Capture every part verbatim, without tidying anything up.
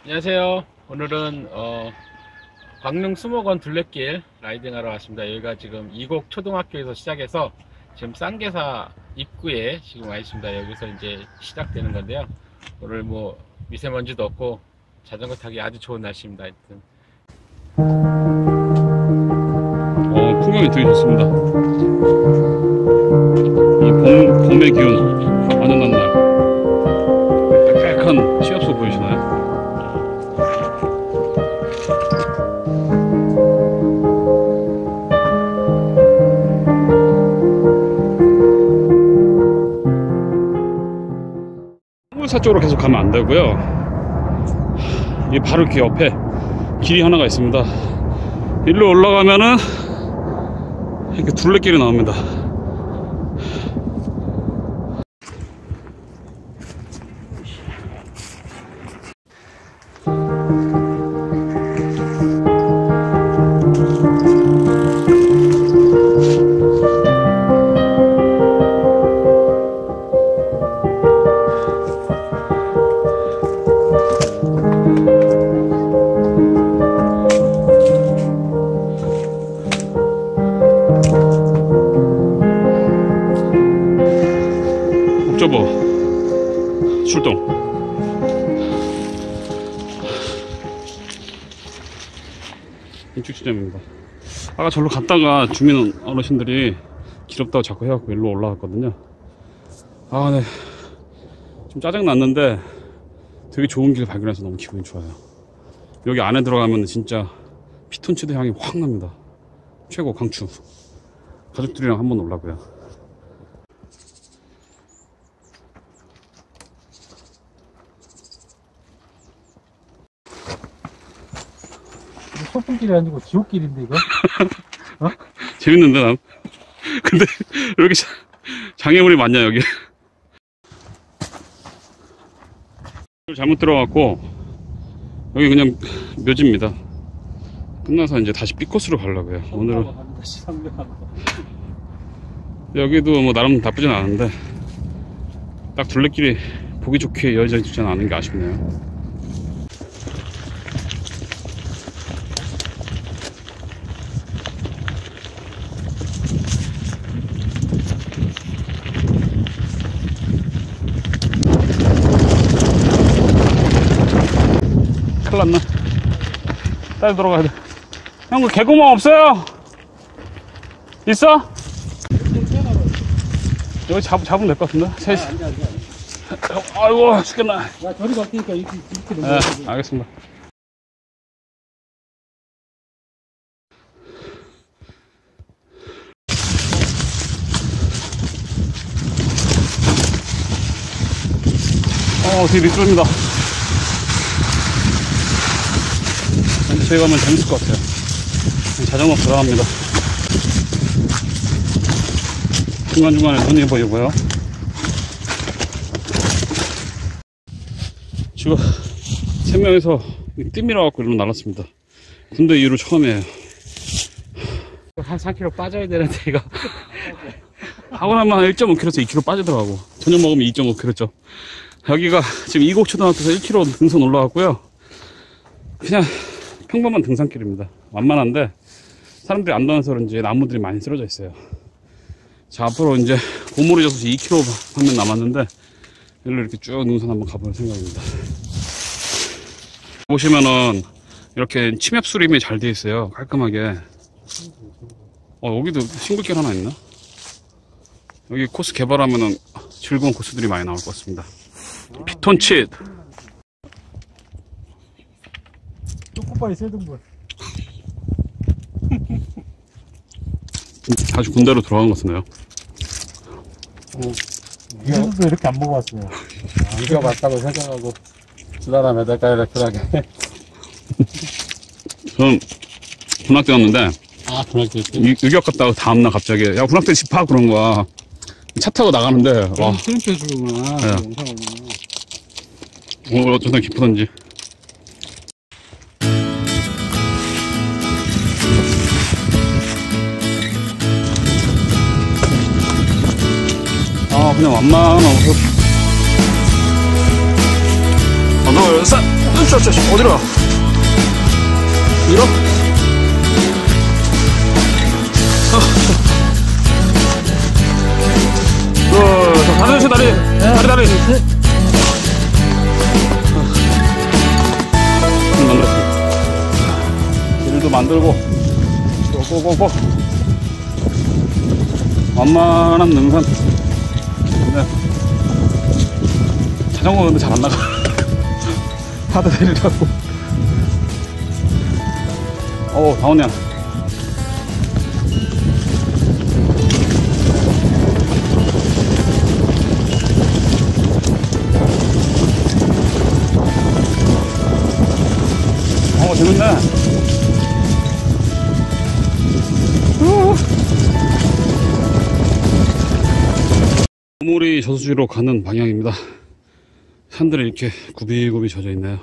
안녕하세요. 오늘은 어, 광릉 수목원 둘레길 라이딩하러 왔습니다. 여기가 지금 이곡 초등학교에서 시작해서 지금 쌍계사 입구에 지금 와 있습니다. 여기서 이제 시작되는 건데요. 오늘 뭐 미세먼지도 없고 자전거 타기 아주 좋은 날씨입니다. 하여튼. 어, 풍경이 되게 좋습니다. 이 봄, 봄의 기운 완전 난 날. 깔끔한 시합소 보이시나요? 홍물사 쪽으로 계속 가면 안 되고요. 이 바로 이렇게 옆에 길이 하나가 있습니다. 일로 올라가면은 이렇게 둘레길이 나옵니다. 옥저버 출동. 인축지점입니다. 아까 절로 갔다가 주민 어르신들이 길 없다고 자꾸 해갖고 일로 올라갔거든요. 아, 네. 좀 짜증 났는데 되게 좋은 길 발견해서 너무 기분이 좋아요. 여기 안에 들어가면 진짜 피톤치드 향이 확 납니다. 최고 강추. 가족들이랑 한번 올라고요. 소풍길이 아니고 지옥길인데 이거? 어? 재밌는데 남. 근데 왜 이렇게 장애물이 많냐 여기. 잘못 들어갔고 여기 그냥 묘지입니다. 끝나서 이제 다시 B코스로 가려고요. 오늘은 여기도 뭐 나름 나쁘진 않은데 딱 둘레길이 보기 좋게 이어져 있지 않은 게 아쉽네요. 큰일 났나? 빨리 들어가야 돼. 형, 그 개구멍 없어요? 있어? 여기 잡, 잡으면 될 것 같은데? 셋이. 아이고, 죽겠나. 야, 저리 바뀌니까 이렇게, 이렇게 네, 알겠습니다. 어, 되게 미끄럽니다. 저희 가면 재밌을 것 같아요. 자전거 돌아갑니다. 중간중간에 눈이 보이고요. 지금 세 명이서 띠밀어 갖고 일로 날랐습니다. 군대 이후로 처음이에요. 한 사 킬로미터 빠져야 되는데 이거 하고 나면 일 점 오 킬로미터에서 이 킬로미터 빠지더라고. 저녁 먹으면 이 점 오 킬로미터죠. 여기가 지금 이곡 초등학교에서 일 킬로미터 등선 올라갔고요. 그냥 평범한 등산길입니다. 완만한데 사람들이 안 다녀서 그런지 나무들이 많이 쓰러져 있어요. 자, 앞으로 이제 고물이 져서 이 킬로미터 방면 남았는데 여기로 이렇게 쭉 능선 한번 가볼 생각입니다. 보시면은 이렇게 침엽 수림이 잘 돼 있어요. 깔끔하게. 어, 여기도 싱글길 하나 있나? 여기 코스 개발하면은 즐거운 코스들이 많이 나올 것 같습니다. 피톤치드. 초코바이 세등분. 다시 군대로 돌아간 것 같네요. 이거도 이렇게 안 먹어봤어요. 이거 맞다고 생각하고 주라라 메달까지 쿨하게. 저는 군악대였는데 아, 군악대 유격 갔다가 다음날 갑자기 야 군악대 집합 그런 거야. 차 타고 나가는데 와 트림프 해주구나. 네. 영상을. 오늘 어쩌다 기쁘던지. 아 그냥 완만하고 하나 둘 셋 저, 저, 저, 어디로 가? 밀어? 어, 저, 다리, 다리, 다리, 다리. 만들었습니다. 길도 만들고, 고고고고. 완만한 능선. 네. 자전거 근데 잘 안 나가. 하드 내리라고. 오, 다운이야. 어, 재밌네. 고모리 저수지로 가는 방향입니다. 산들이 이렇게 굽이굽이 젖어 있네요.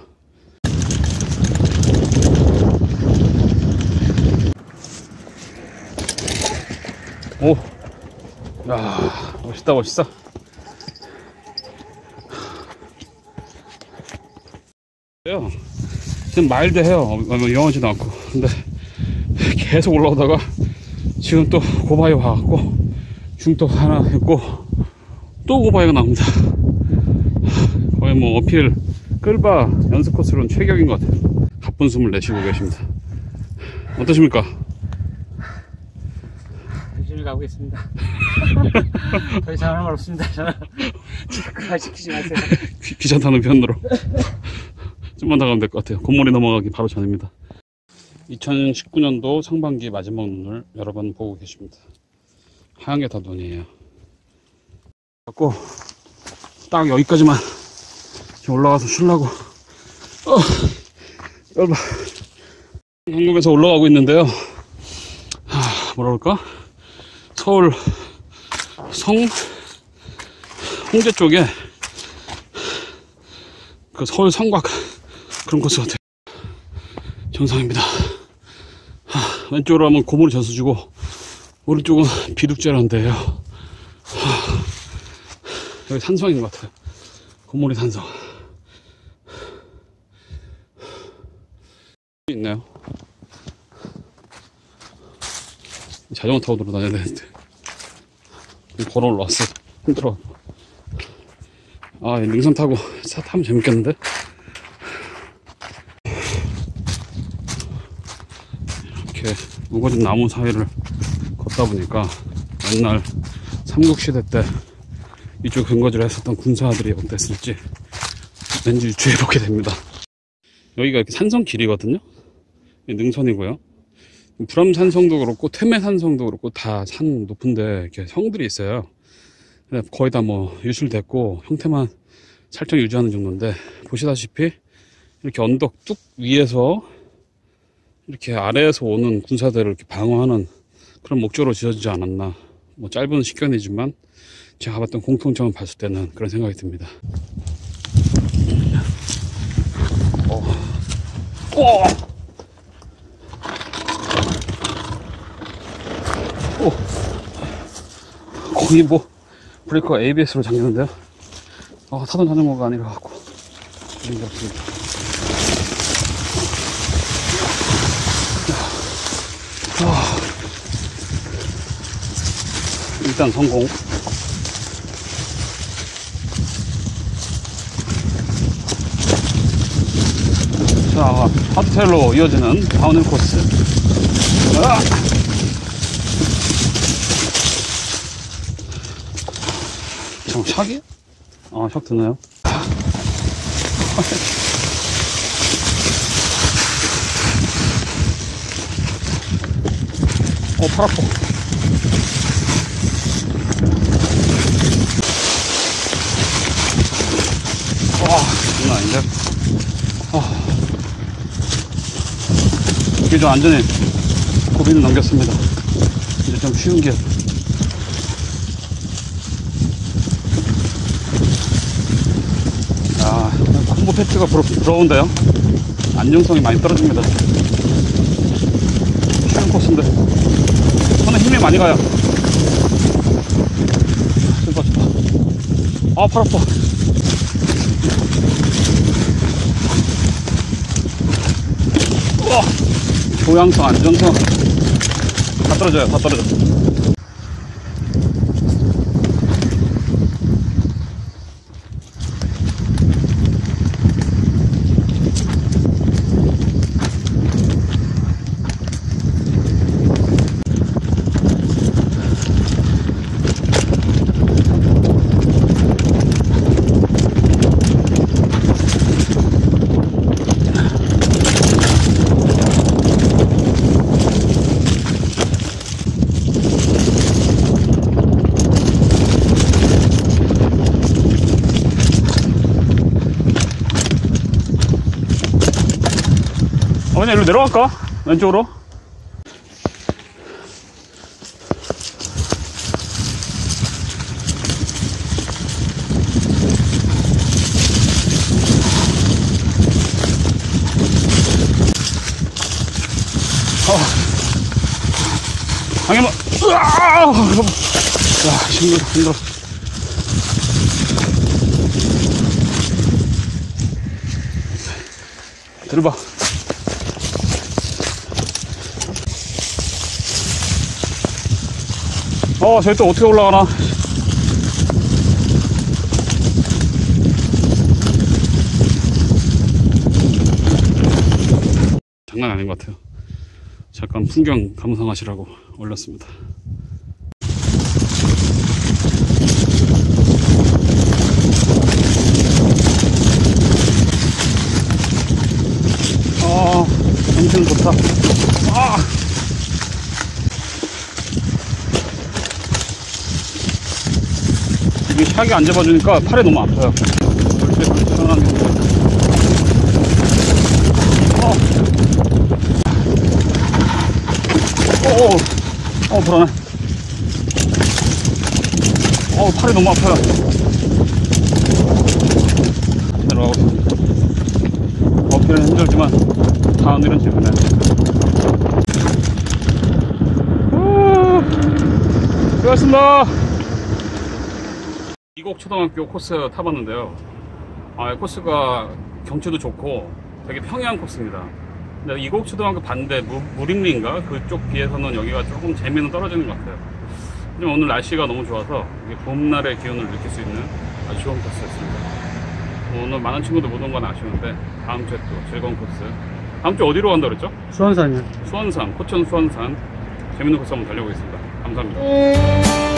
오, 야, 멋있다, 멋있어. 지금 마일드해요. 영하지도 않고. 근데 계속 올라오다가 지금 또 고바위 와갖고 중도 하나 있고 또 고바위가 나옵니다. 거의 뭐 어필 끌바 연습 코스로는 최격인 것 같아요. 가쁜 숨을 내쉬고 계십니다. 어떠십니까? 열심히 가고 있습니다. 더 이상 할 말 없습니다. 저는 말 시키지 마세요. 귀, 귀찮다는 편으로 좀만 더 가면 될 것 같아요. 곰몰이 넘어가기 바로 전입니다. 이천십구 년도 상반기 마지막 눈을 여러 번 보고 계십니다. 하얀 게 다 눈이에요. 갖고 딱 여기까지만 올라가서 쉬려고 어, 여러분 한국에서 올라가고 있는데요. 하, 뭐라 그럴까? 서울 성 홍제 쪽에 그 서울 성곽 그런 코스 같아요. 정상입니다. 하, 왼쪽으로 하면 고모리 저수지고 오른쪽은 비둑재라는 데예요. 하, 여기 산성인 것 같아요. 고모리 산성 있네요. 자전거 타고 돌아다녀야 되는데 걸어 올라왔어. 힘들어. 아, 능선 타고 차 타면 재밌겠는데? 이렇게 우거진 나무 사이를 걷다 보니까 옛날 삼국시대 때 이쪽 근거지를 했었던 군사들이 어땠을지 왠지 유추해보게 됩니다. 여기가 이렇게 산성 길이거든요. 능선이고요. 불암산성도 그렇고 퇴매산성도 그렇고 다 산 높은데 이렇게 성들이 있어요. 거의 다 뭐 유실됐고 형태만 살짝 유지하는 정도인데 보시다시피 이렇게 언덕 뚝 위에서 이렇게 아래에서 오는 군사들을 이렇게 방어하는 그런 목적으로 지어지지 않았나. 뭐 짧은 시간이지만 제가 가봤던 공통점을 봤을 때는 그런 생각이 듭니다. 어. 어. 오. 거의 뭐 브레이크가 에이비에스로 잠기는데요. 어, 타던 자전거가 아니라 갖고 그런 게 없습니다. 아. 일단 성공. 자, 하트텔로 이어지는 다운힐 코스. 아! 잠깐, 샥이? 아, 샥 드나요? 어, 팔 아파. 와, 장난 아닌데? 아. 이게 좀 안전히 고비는 넘겼습니다. 이제 좀 쉬운 길. 아, 콤보 패치가 부러, 부러운데요? 안정성이 많이 떨어집니다. 쉬운 코스인데. 손에 힘이 많이 가요. 좋다, 좋다. 아, 팔 아파. 우와! 교양성, 안전성. 다 떨어져요, 다 떨어져. 그냥 일로 내려갈까? 왼쪽으로? 어. 방해만, 으아! 야, 힘들어, 힘들어. 들어봐. 어, 저기 또 어떻게 올라가나? 장난 아닌 것 같아요. 잠깐 풍경 감상하시라고 올렸습니다. 어, 엄청 좋다. 아! 이게 샥이 안 잡아주니까 팔이 너무 아파요. 절대 불편한. 어. 어, 어, 어, 불안해. 어, 팔이 너무 아파요. 내려가고 있습니다. 걷기는 힘들지만 다운힐은 즐거네. 수고하셨습니다. 이곡초등학교 코스 타봤는데요. 아, 코스가 경치도 좋고 되게 평이한 코스입니다. 근데 이곡초등학교 반대 무, 무림리인가 그쪽 비해서는 여기가 조금 재미는 떨어지는 것 같아요. 하지만 오늘 날씨가 너무 좋아서 봄날의 기운을 느낄 수 있는 아주 좋은 코스였습니다. 오늘 많은 친구들 못 온 건 아쉬운데 다음 주에 또 즐거운 코스. 다음 주 어디로 간다 그랬죠? 수원산이요. 수원산, 포천 수원산 재밌는 코스 한번 달려보겠습니다. 감사합니다.